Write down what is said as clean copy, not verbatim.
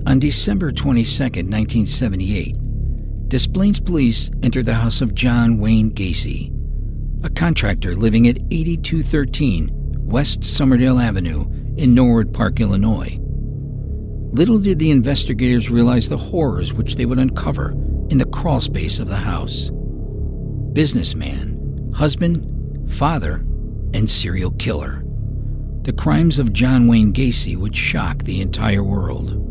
On December 22, 1978, Des Plaines police entered the house of John Wayne Gacy, a contractor living at 8213 West Somerdale Avenue in Norwood Park, Illinois. Little did the investigators realize the horrors which they would uncover in the crawl space of the house. Businessman, husband, father, and serial killer. The crimes of John Wayne Gacy would shock the entire world.